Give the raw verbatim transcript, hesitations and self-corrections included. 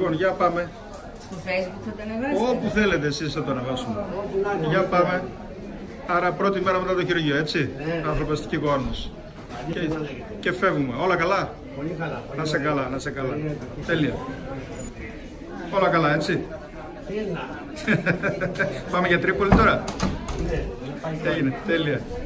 Λοιπόν, για πάμε. Στο Facebook θα το ανεβάσετε? Όπου θέλετε εσείς θα το ανεβάσουμε. Για πάμε. Άρα πρώτη μέρα μετά το χειρουργείο, έτσι. Ναι. Ανθρωπιστική γόνος. Και, και φεύγουμε. Όλα καλά. Πολύ καλά. Να σε καλά, να σε καλά. Τέλεια. Όλα καλά, έτσι. Τέλεια. Πάμε για Τρίπολη τώρα. Ναι. Έγινε, τέλεια.